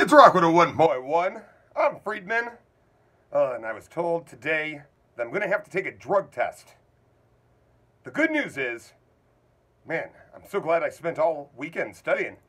It's Rock with a 1.1. I'm Friedman, and I was told today that I'm going to have to take a drug test. The good news is, man, I'm so glad I spent all weekend studying.